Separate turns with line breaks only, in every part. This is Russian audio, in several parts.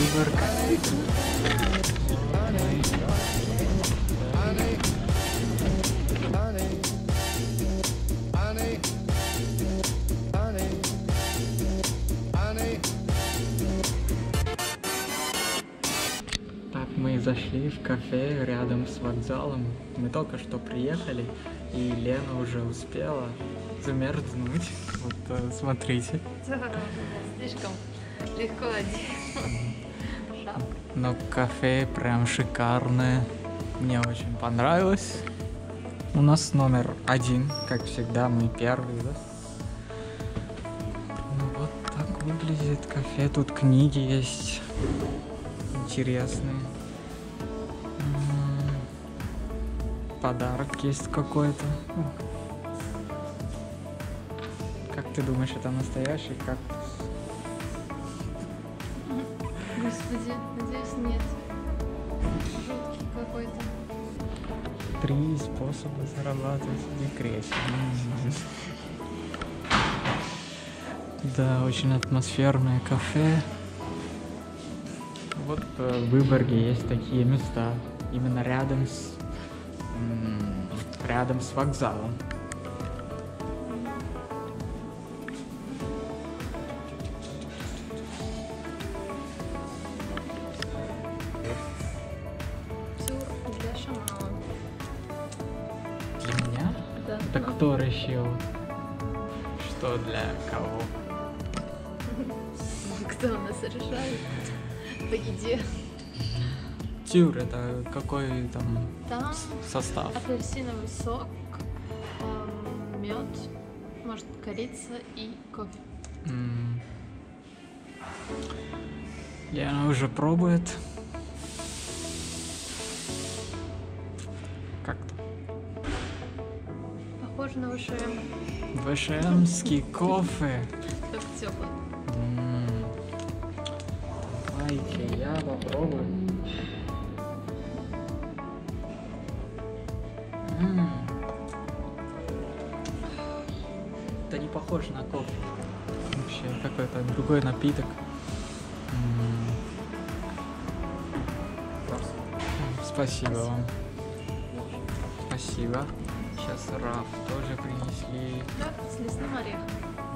Выборг. Так, мы зашли в кафе рядом с вокзалом. Мы только что приехали, и Лена уже успела замерзнуть. Вот, смотрите.
Слишком легко одеть.
Но кафе прям шикарное. Мне очень понравилось. У нас номер 1, как всегда, мы первые, да? Ну вот так выглядит кафе. Тут книги есть интересные. Подарок есть какой-то. Как ты думаешь, это настоящий кактус?
Господи, надеюсь, нет. Жуткий какой-то.
3 способа зарабатывать в декрете. Да, очень атмосферное кафе. Вот в Выборге есть такие места, именно рядом с вокзалом.
Тюр для шамана.
Для меня?
Да.
Это кто решил? Что для кого?
Кто у нас решает по еде?
Тюр — это какой там
Там
состав?
апельсиновый сок, мед, может, корица и кофе.
Лена уже пробует. Как-то.
Похоже на ВШМ.
ВШМский кофе.
Только теплый.
Давайте я попробую. Это не похоже на кофе. Вообще какой-то другой напиток. Спасибо вам. Спасибо. Сейчас раф тоже принесли.
Да, с лесным орехом.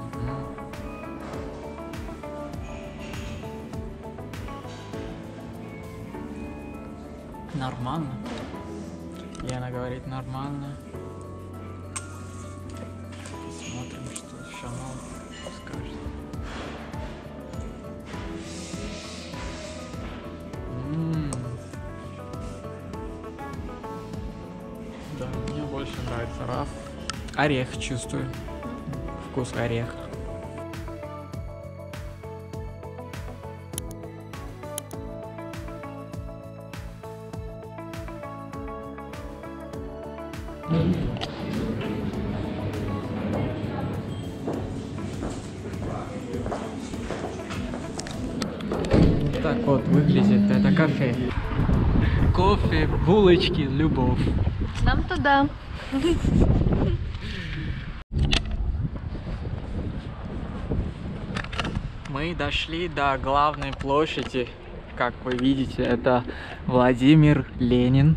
Нормально. Лена говорит нормально. Посмотрим, что шаман скажет. Да, мне больше нравится раф. Орех чувствую. Вкус ореха. Так вот выглядит это кафе. Кофе, булочки, любовь.
Нам туда.
Мы дошли до главной площади. Как вы видите, это Владимир Ленин,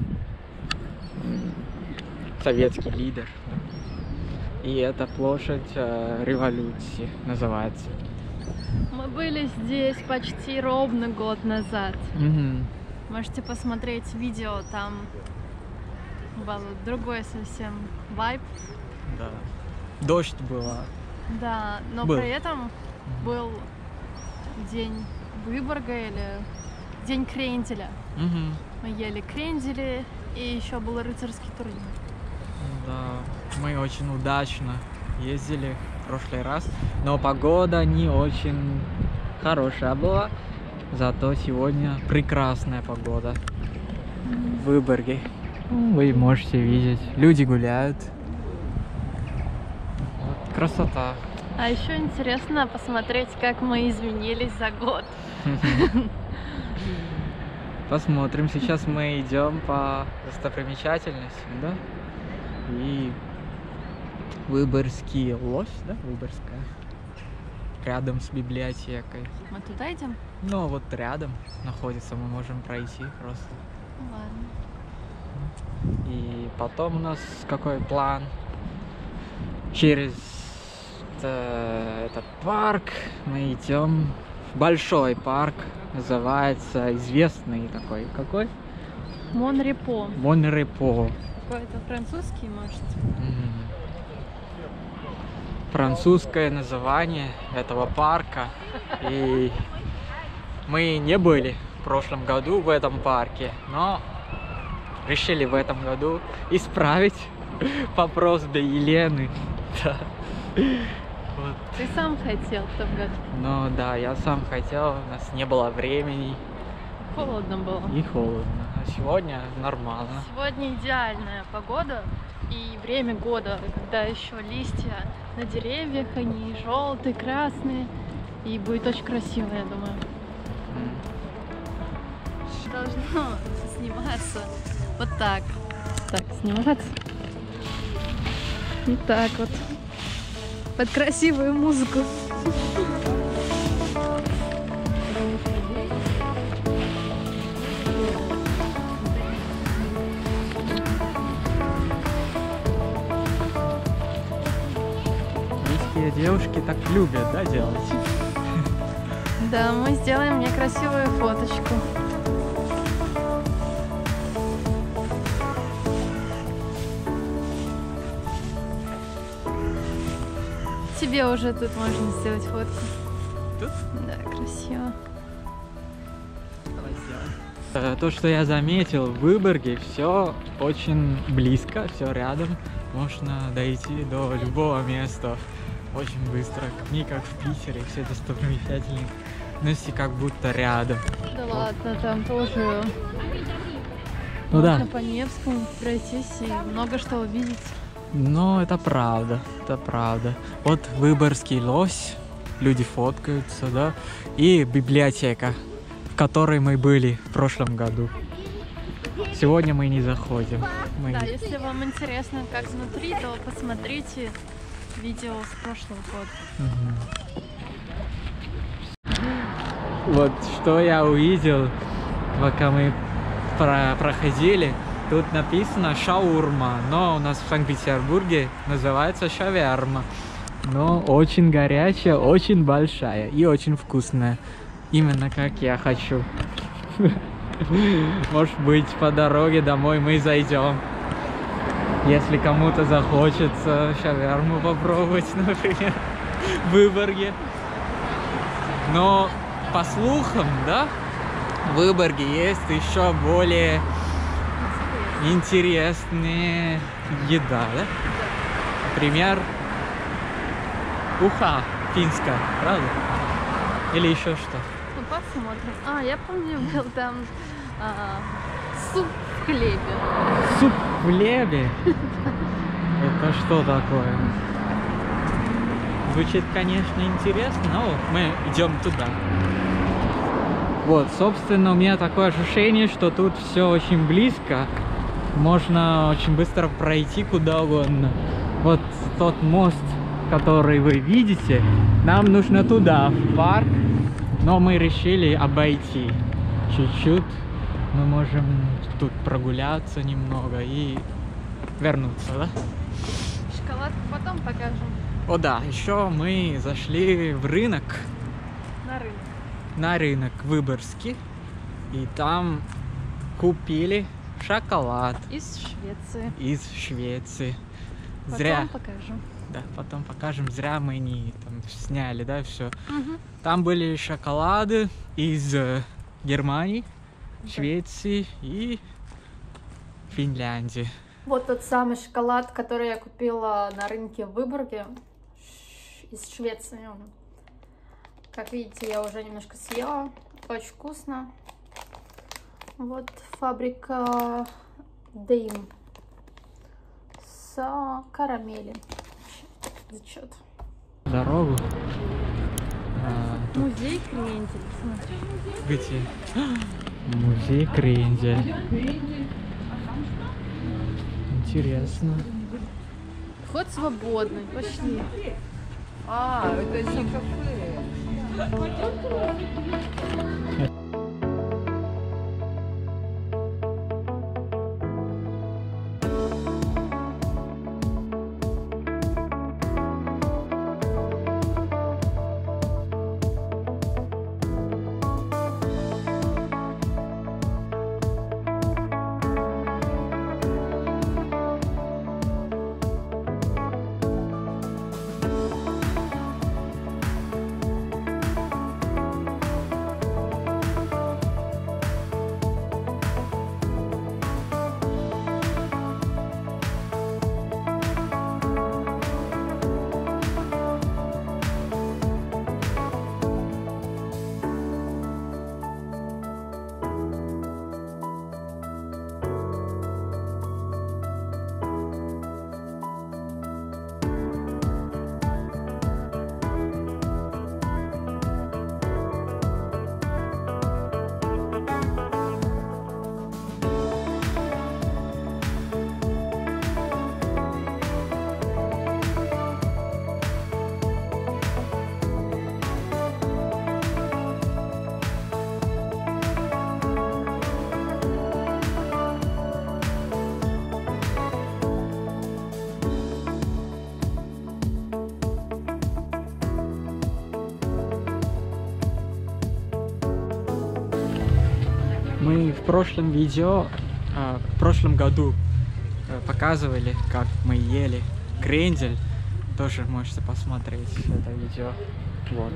советский лидер. И это площадь революции называется.
Мы были здесь почти ровно год назад. Можете посмотреть видео, там был другой совсем вайб.
Да. Дождь было.
Да, но
Был.
при этом был день Выборга или день кренделя. Мы ели крендели, и еще был рыцарский турнир.
Да, мы очень удачно ездили в прошлый раз, но погода не очень хорошая была, зато сегодня прекрасная погода в Выборге. Вы можете видеть, люди гуляют. Вот, красота.
А еще интересно посмотреть, как мы изменились за год.
Посмотрим. Сейчас мы идем по достопримечательностям, да? И Выборгский лось, да? Выборгская. рядом с библиотекой.
Мы туда идем?
Ну, вот рядом находится, мы можем пройти просто.
Ну, ладно.
И потом у нас какой план? Через этот парк мы идем в большой парк, называется известный такой, какой?
Монрепо.
Монрепо.
Какой-то французский, может?
Французское название этого парка. И мы не были в прошлом году в этом парке, но решили в этом году исправить по просьбе Елены. Да. Вот.
Ты сам хотел в том году.
Ну да, я сам хотел, у нас не было времени.
Холодно было.
И холодно. А сегодня нормально.
Сегодня идеальная погода и время года, когда еще листья на деревьях, они желтые, красные. И будет очень красиво, я думаю. Должно сниматься вот так. Так, сниматься. Вот так вот. Под красивую музыку.
Русские девушки так любят, да, делать?
Да, мы сделаем мне красивую фоточку. Тебе уже тут можно сделать фотку.
Тут?
Да, красиво.
То, что я заметил, в Выборге все очень близко, все рядом. Можно дойти до любого места очень быстро. Не как в Питере, все достопримечательности как будто рядом.
Да ладно, там тоже
Ну
можно
да.
по Невскому пройтись и много что увидеть.
Но это правда, это правда. Вот Выборгский лось, люди фоткаются, да, и библиотека, в которой мы были в прошлом году. Сегодня мы не заходим. Мы...
Да, если вам интересно, как внутри, то посмотрите видео с прошлого года.
Вот что я увидел, пока мы проходили. Тут написано шаурма, но у нас в Санкт-Петербурге называется шаверма. Но очень горячая, очень большая и очень вкусная. Именно как я хочу. Может быть, по дороге домой мы зайдем. Если кому-то захочется шаверму попробовать, например, в Выборге. Но по слухам, да, в Выборге есть еще более интересная еда, да? Например, уха финская, правда? Или еще что?
Ну, посмотрим. А, я помню, был там суп в хлебе.
Суп в хлебе? Это что такое? Звучит, конечно, интересно, но мы идем туда. Вот, собственно, у меня такое ощущение, что тут все очень близко. Можно очень быстро пройти куда угодно. Вот тот мост, который вы видите, нам нужно туда, в парк. Но мы решили обойти чуть-чуть. Мы можем тут прогуляться немного и вернуться, да?
Шоколадку потом покажем.
О да, еще мы зашли в рынок.
На рынок.
На рынок Выборгский. И там купили шоколад.
Из Швеции.
Из Швеции.
Потом
Зря.
покажем.
Да, потом покажем. Зря мы не там сняли, да, все.
Угу.
Там были шоколады из Германии,
Да.
Швеции и Финляндии.
Вот тот самый шоколад, который я купила на рынке в Выборге из Швеции. Как видите, я уже немножко съела. Очень вкусно. Вот фабрика Дейм с карамели. Зачет.
Дорогу. Тут
Музей Крендель. Смотри.
где? Музей Крендель. Интересно.
Вход свободный. Пошли.
А, это не кафе.
Мы в прошлом видео, в прошлом году показывали, как мы ели крендель. Тоже можете посмотреть это видео. Вот.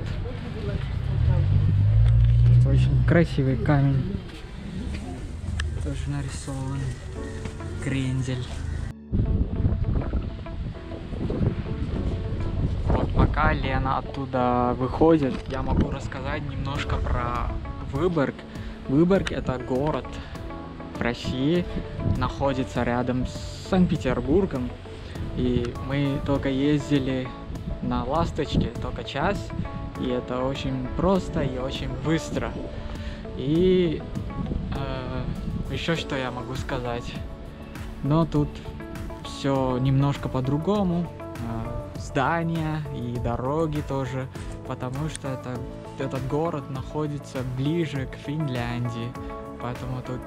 Это очень красивый камень. Тоже нарисован крендель. Вот пока Лена оттуда выходит, я могу рассказать немножко про Выборг. Выборг — это город в России, находится рядом с Санкт-Петербургом. И мы только ездили на «Ласточке» только час, и это очень просто и очень быстро. И еще что я могу сказать? Но тут все немножко по-другому. Здания и дороги тоже, потому что этот город находится ближе к Финляндии, поэтому тут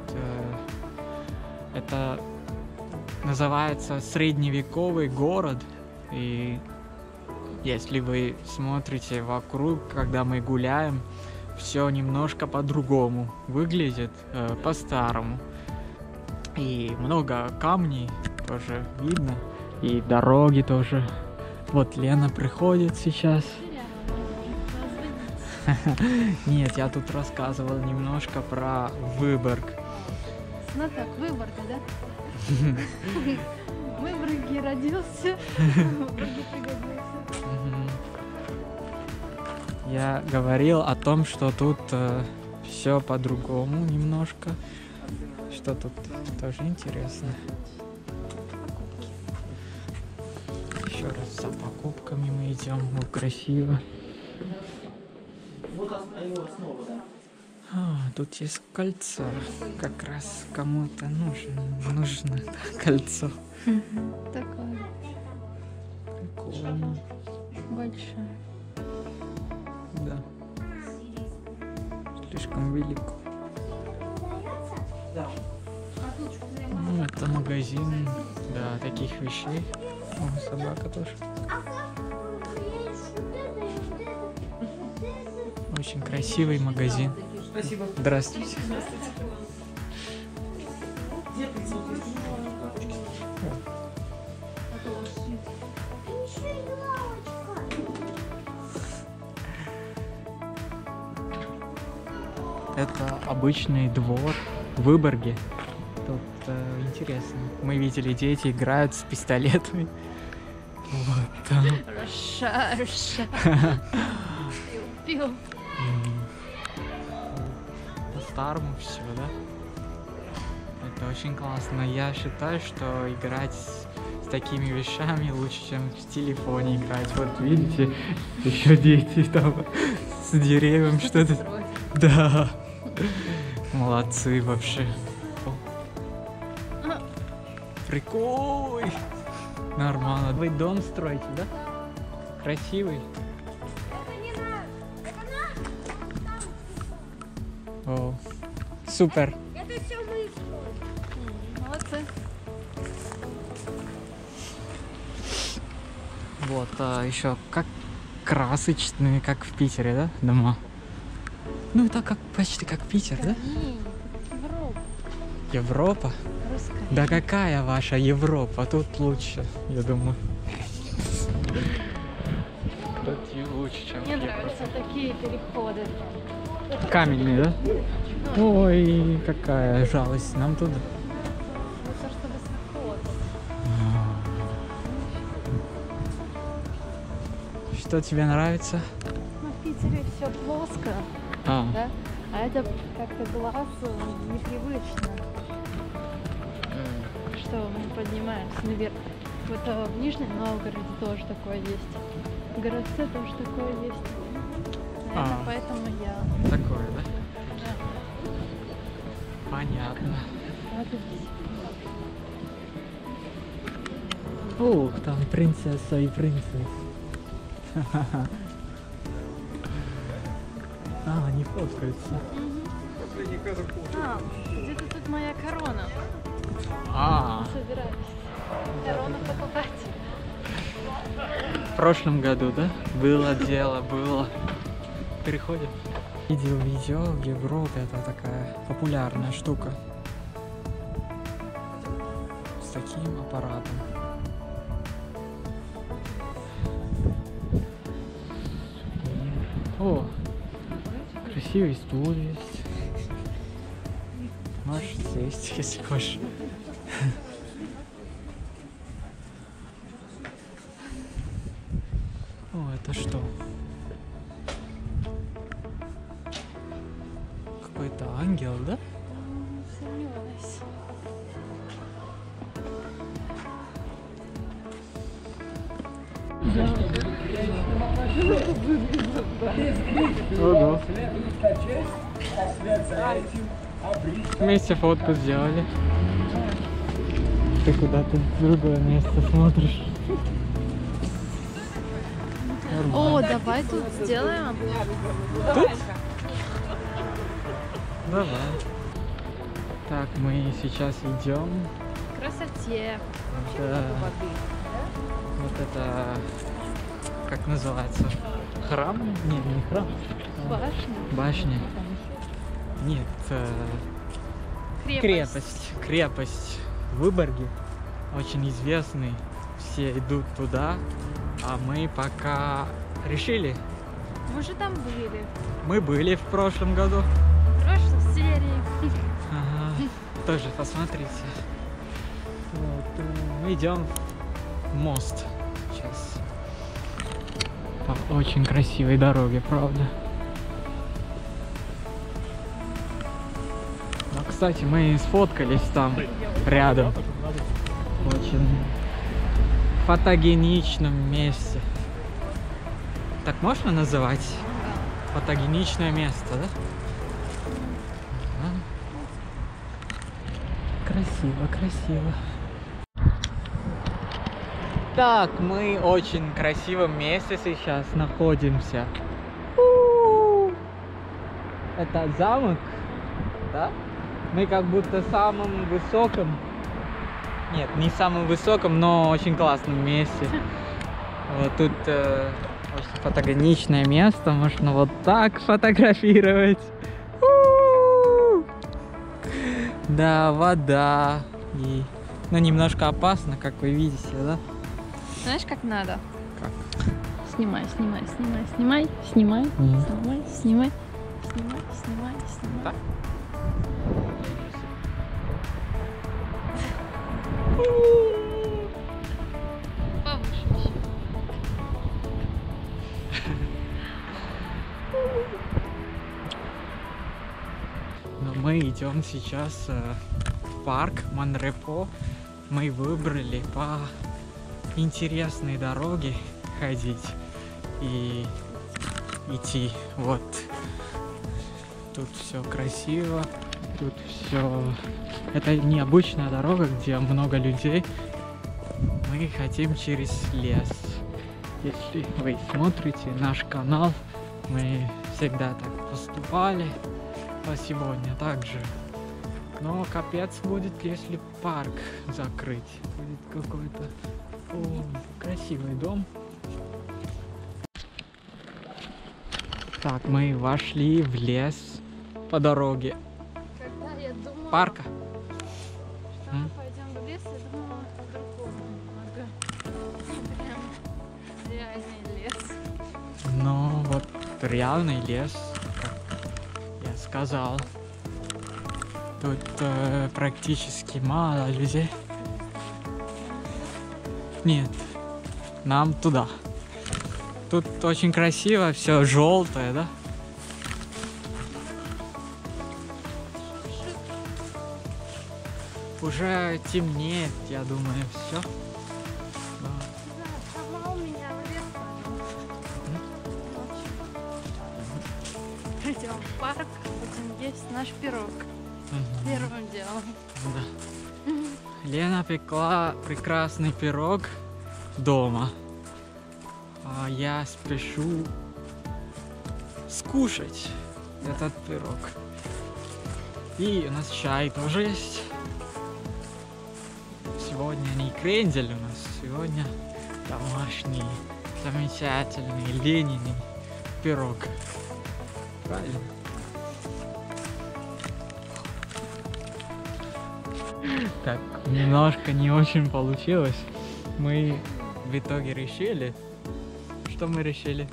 это называется средневековый город. И если вы смотрите вокруг, когда мы гуляем, все немножко по-другому выглядит, по-старому. И много камней тоже видно, и дороги тоже. Вот Лена приходит сейчас. Нет, я тут рассказывал немножко про Выборг.
Ну так, Выборг, да? В Выборге родился, в Выборге пригодился.
Я говорил о том, что тут все по-другому немножко. Что тут тоже интересно. Еще раз за покупками мы идем. Вот красиво. Тут есть кольцо. Как раз кому-то нужно кольцо.
Такое.
Прикольно.
Большое.
Да. Слишком велико. Ну, это магазин, да, таких вещей. О, собака тоже. Очень красивый магазин.
Спасибо.
Здравствуйте. Это обычный двор в Выборге. Тут интересно. Мы видели, дети играют с пистолетами. Вот там.
Раша. Пил.
По-старому все, да? Это очень классно. Я считаю, что играть с такими вещами лучше, чем в телефоне играть. Вот видите, еще дети там с деревьям что-то. Да. Молодцы вообще. Прикол. Нормально. Вы дом строите, да? Красивый. О, супер.
Это все мы.
Молодцы.
Вот, еще как красочные, как в Питере, да, дома? Ну, это как почти как Питер, да?
Европа.
Европа?
Русская.
Да какая ваша Европа? Тут лучше, я думаю. Тут и лучше, чем
Мне
в Европе.
нравятся такие переходы.
Каменные, да? Ой, какая жалость. Нам туда.
Ну, то, что высоко.
Что тебе нравится?
Ну, в Питере все плоско,
А,
да? А это как-то глазу непривычно, что мы поднимаемся наверх. Вот в Нижнем Новгороде тоже такое есть. В городце тоже такое есть. Наверное, поэтому я...
такое, да?
Да.
Понятно.
Вот и всё.
Ух, там принцесса и принцесс. А, они фоткаются.
А, где-то тут моя корона.
А,
Собираюсь корону покупать.
в прошлом году, да? Было дело, было. Переходим. Видео в Европе это такая популярная штука. С таким аппаратом. О, красивый стул есть. Можешь сесть, если хочешь. О, это что? Какой-то ангел, да?
Сомневаюсь.
Ого. Вместе фотку сделали. Ты куда-то в другое место смотришь.
О, давай тут сделаем.
Тут? Давай. Так, мы сейчас идем.
Красоте.
Вот это как называется? Храм? Нет, не храм.
Башня.
Башня. Нет,
Крепость.
Крепость в Выборге. Очень известный. Все идут туда. А мы пока решили.
Мы же там были.
Мы были в прошлом году.
В прошлой серии.
Ага. Тоже посмотрите. Вот, мы идем в мост сейчас. По очень красивой дороге, правда. Ну, кстати, мы сфоткались там рядом. В очень фотогеничном месте. Так можно называть? Фотогеничное место, да? Ага. Красиво, красиво. Так, мы в очень красивом месте сейчас находимся. У-у-у. Это замок, да? Мы как будто в самом высоком, нет, не самом высоком, но очень классном месте. Вот тут очень фотогеничное место, можно вот так фотографировать. У-у-у. Да, вода. И... но немножко опасно, как вы видите, да?
Знаешь, как надо?
Как?
Снимай, снимай, снимай, снимай, снимай,
Мгм.
снимай, снимай, снимай, снимай, снимай.
Так?
Повыше еще.
Но мы идем сейчас в парк Монрепо. Мы выбрали по интересной дороге ходить и идти. Вот. Тут все красиво. Тут все. Это необычная дорога, где много людей. Мы хотим через лес. Если вы смотрите наш канал, мы всегда так поступали. пространство сегодня также. Но капец будет, если парк закрыть. Будет какой-то красивый дом. Так, мы вошли в лес по дороге.
Когда я думала,
Парка.
что мы пойдем в лес, я думала по-другому немного. Прям реальный лес.
Ну, вот реальный лес, как я сказал. Тут практически мало людей. Нет, нам туда. Тут очень красиво, все желтое, да? Уже темнеет, я думаю, все.
Да, сама у меня в лес пойдем. Пойдем в парк, будем есть наш пирог. Первым делом.
Да. Лена пекла прекрасный пирог дома. А я спешу скушать этот пирог. И у нас чай тоже есть. Сегодня не крендель у нас, сегодня домашний, замечательный Лениный пирог. Правильно? Так, немножко не очень получилось. Мы в итоге решили. Что мы решили?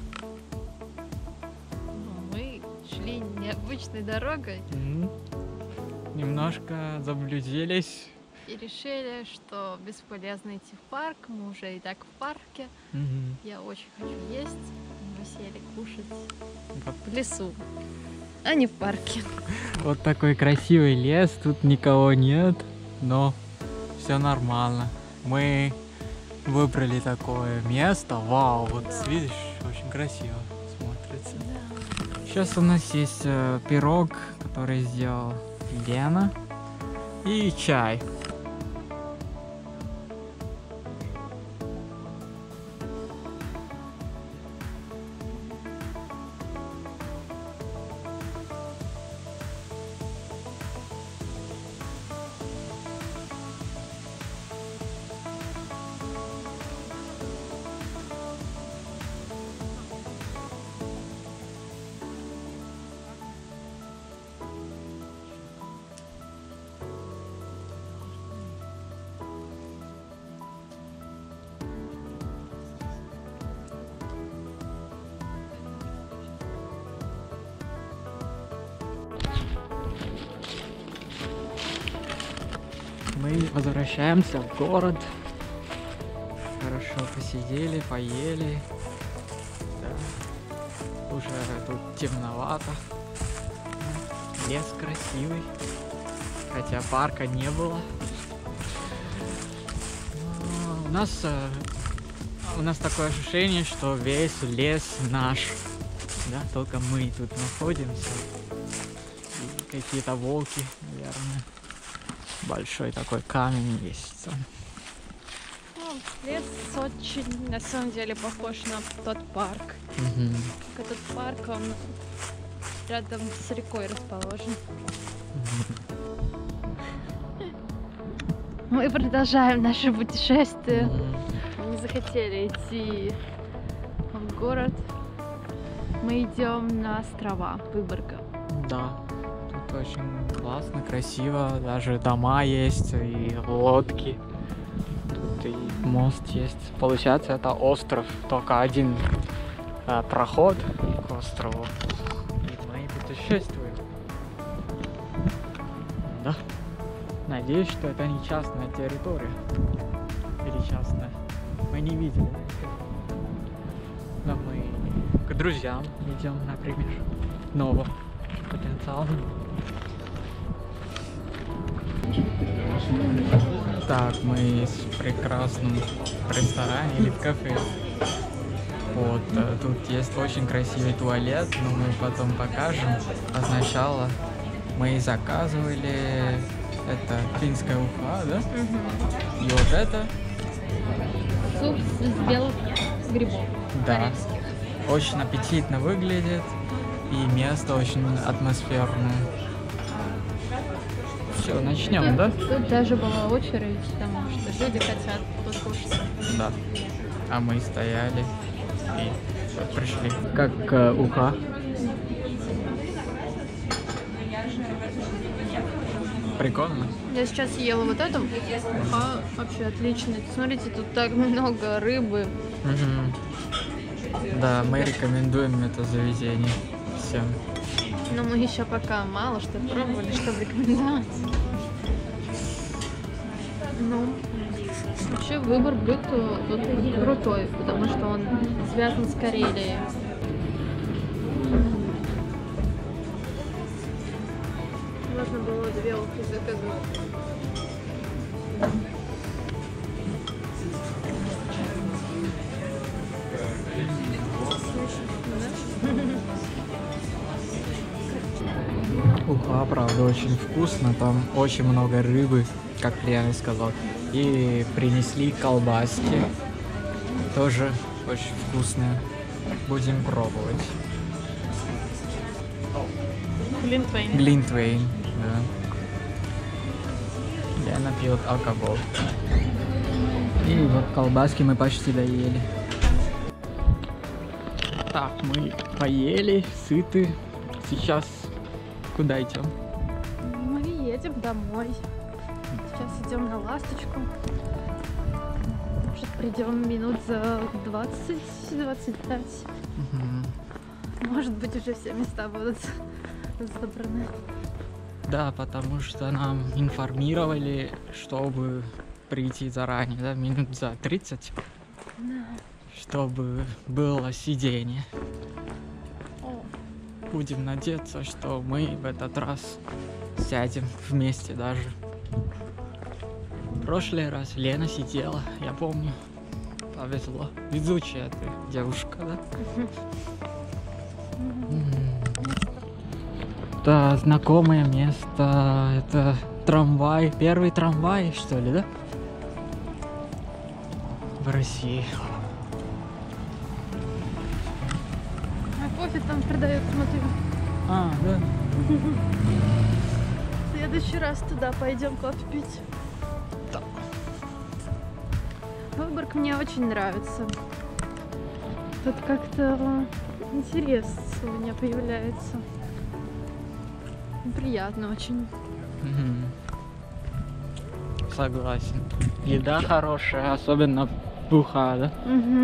Мы шли необычной дорогой
Немножко заблудились.
и решили, что бесполезно идти в парк. Мы уже и так в парке. Я очень хочу есть. Мы сели кушать
Вот.
в лесу, а не в парке.
Вот такой красивый лес, тут никого нет, но все нормально. Мы выбрали такое место. Вау, вот видишь, очень красиво смотрится. Сейчас у нас есть пирог, который сделал Лена, и чай. Мы возвращаемся в город. Хорошо посидели, поели. Да. Уже тут темновато. Лес красивый. Хотя парка не было. Но у нас такое ощущение, что весь лес наш. Да, только мы тут находимся. И какие-то волки, наверное. Большой такой камень есть.
Ну, лес очень, на самом деле, похож на тот парк. Этот парк, он рядом с рекой расположен. Мы продолжаем наше путешествие. Мы не захотели идти в город. Мы идем на острова Выборга.
Да, тут очень классно, красиво. Даже дома есть и лодки. Тут и мост есть. Получается, это остров. Только один проход к острову. И мы путешествуем. Да. Надеюсь, что это не частная территория. Или частная. Мы не видели. Но мы к друзьям идем, например. Новым потенциалом. Так, мы в прекрасном ресторане или в кафе. Вот, тут есть очень красивый туалет, но мы потом покажем. А сначала мы заказывали это финская уха, да? И вот это.
Суп из белых грибов.
Да. Очень аппетитно выглядит. И место очень атмосферное. Все, начнем, да?
Тут даже была очередь, потому что люди хотят покушать.
Да. А мы стояли и вот пришли. Как уха. Прикольно.
Я сейчас ела вот эту, а вообще отлично. Смотрите, тут так много рыбы.
Да, мы рекомендуем это заведение всем.
Но мы еще пока мало что пробовали, чтобы рекомендовать. Ну, вообще выбор блюд тут крутой, потому что он связан с Карелией. Можно было 2 ухи заказать.
Уха, правда, очень вкусно. Там очень много рыбы, как Лена сказал. И принесли колбаски. Тоже очень вкусные. Будем пробовать.
Глинтвейн.
Глинтвейн, да. Лена пьет алкоголь. И вот колбаски мы почти доели. Так, мы поели, сыты. Сейчас куда идем?
Мы едем домой. Сейчас идем на Ласточку. Может, придем минут за 20-25. Может быть, уже все места будут забраны.
Да, потому что нам информировали, чтобы прийти заранее, да, минут за 30,
Да.
чтобы было сидение.
О,
Будем надеяться, что мы в этот раз сядем вместе даже. В прошлый раз Лена сидела, я помню. Повезло. Везучая ты девушка, да? Это знакомое место, это трамвай, первый трамвай, что ли, да? В России.
а кофе там продают, смотрю.
А, да.
В следующий раз туда пойдем кофе пить.
Да.
Выборг мне очень нравится. Тут как-то интерес у меня появляется. Приятно очень.
Согласен. Еда хорошая, особенно уха, да?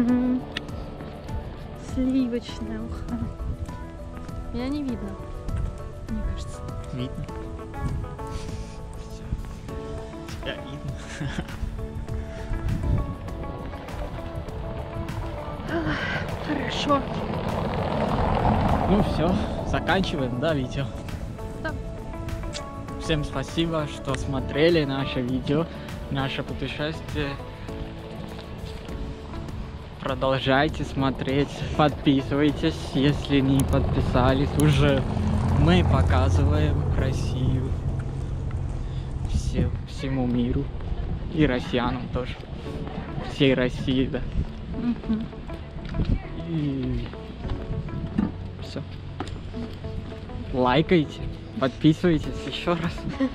Сливочная уха. Меня не видно, мне кажется.
Видно. Всё. Тебя видно.
Хорошо.
Ну все, заканчиваем, да, видео?
Да.
Всем спасибо, что смотрели наше видео, наше путешествие. Продолжайте смотреть, подписывайтесь, если не подписались уже. Мы показываем Россию всему миру и россиянам тоже. Всей России, да. И все. Лайкайте, подписывайтесь еще раз.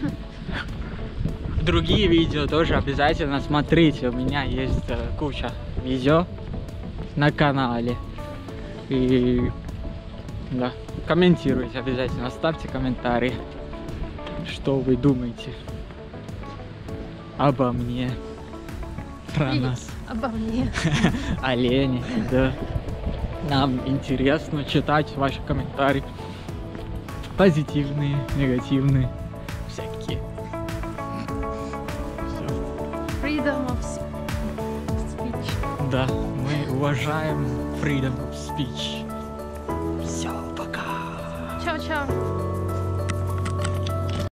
Другие видео тоже обязательно смотрите. У меня есть куча видео на канале. И да, комментируйте обязательно, ставьте комментарии, что вы думаете обо мне, про нас,
Обо мне.
о Лене, да. Нам интересно читать ваши комментарии. Позитивные, негативные, всякие. Всё.
Freedom of speech.
Да, мы уважаем freedom of speech. Все, пока.
Чао-чао.